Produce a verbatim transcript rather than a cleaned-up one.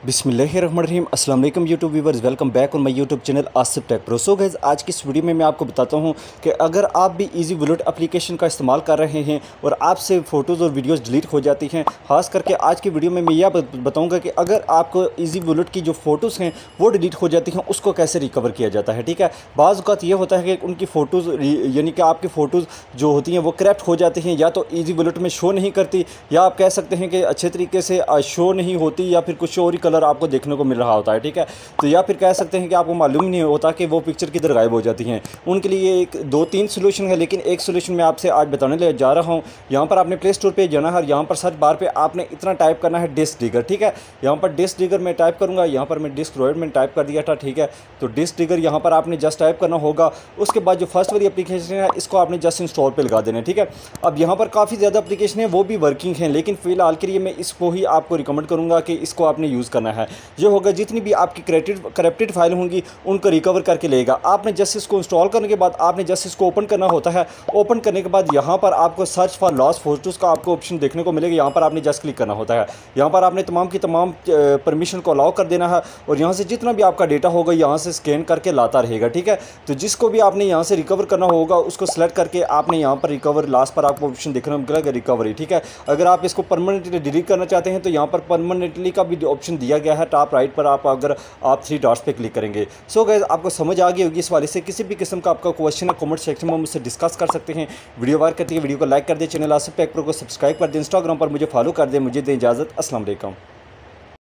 बिस्मिल्लाहिर्रहमानिर्रहीम अस्सलाम वालेकुम YouTube viewers, welcome back on my YouTube channel Asif tech pro. So guys, आज की इस वीडियो में मैं आपको बताता हूं कि अगर आप भी इजी वॉलेट एप्लीकेशन का इस्तेमाल कर रहे हैं और आपसे फ़ोटोज़ और वीडियोस डिलीट हो जाती हैं, खास करके आज की वीडियो में मैं यह बताऊंगा कि अगर आपको इजी वॉलेट की जो फ़ोटोज़ हैं वो डिलीट हो जाती हैं, उसको कैसे रिकवर किया जाता है। ठीक है, बाज़ औक़ात ये होता है कि उनकी फ़ोटोज़ यानी कि आपकी फ़ोटोज़ जो होती हैं वो क्रैप्ट हो जाती हैं, या तो ईजी वॉलेट में शो नहीं करती, या आप कह सकते हैं कि अच्छे तरीके से शो नहीं होती, या फिर कुछ और ही कलर आपको देखने को मिल रहा होता है। ठीक है, तो या फिर कह सकते हैं कि आपको मालूम ही नहीं होता कि वो पिक्चर किधर गायब हो जाती हैं। उनके लिए एक दो तीन सोल्यूशन है, लेकिन एक सोल्यूशन मैं आपसे आज बताने ले जा रहा हूँ। यहाँ पर आपने प्ले स्टोर पे जाना है और यहाँ पर सर्च बार पे आपने इतना टाइप करना है डिस्क डिगर। ठीक है, यहाँ पर डिस्क डिगर मैं टाइप करूँगा, यहाँ पर मैं डिस्क ड्रॉइड में टाइप कर दिया था। ठीक है, तो डिस्क डिगर यहाँ पर आपने जस्ट टाइप करना होगा। उसके बाद जो फर्स्ट वाली एप्लीकेशन है इसको आपने जस्ट इंस्टॉल पे लगा देना है। ठीक है, अब यहाँ पर काफ़ी ज़्यादा एप्लीकेशन है वो भी वर्किंग हैं, लेकिन फ़िलहाल के लिए मैं इसको ही आपको रिकमेंड करूँगा कि इसको आपने यूज़ करना है। ये होगा जितनी भी आपकी करप्टेड करप्टेड फाइल होंगी उनको रिकवर करके लेगा। आपने जस्ट इसको इंस्टॉल करने के बाद आपने जस्ट इसको ओपन करना होता है। ओपन करने के बाद यहाँ पर आपको सर्च फॉर लॉस्ट फोटोज़ का आपको ऑप्शन देखने को मिलेगा। यहाँ पर आपने जस्ट क्लिक करना होता है। यहाँ पर आपने तमाम की तमाम परमिशन को अलाउ कर देना है और यहाँ से जितना भी आपका डेटा होगा यहाँ से स्कैन करके लाता रहेगा। ठीक है, तो जिसको भी आपने यहाँ से रिकवर करना होगा उसको सेलेक्ट करके आपने यहाँ पर रिकवर लास्ट पर आपको ऑप्शन देखने को मिलेगा रिकवरी। ठीक है, अगर आप इसको परमानेंटली डिलीट करना चाहते हैं तो यहाँ पर परमानेंटली का भी ऑप्शन दिया गया है टॉप राइट पर। आप अगर आप थ्री डॉट्स पे क्लिक करेंगे। सो गाइस, आपको समझ आ गई होगी इस वाले से। किसी भी किस्म का आपका क्वेश्चन है कमेंट सेक्शन में मुझसे डिस्कस कर सकते हैं। वीडियो वायर करते हैं, वीडियो को लाइक कर दें, चैनल आसिफ टेक प्रो को सब्सक्राइब कर दें, इंस्टाग्राम पर मुझे फॉलो कर दें। मुझे दें इजाज़त, अस्सलाम वालेकुम।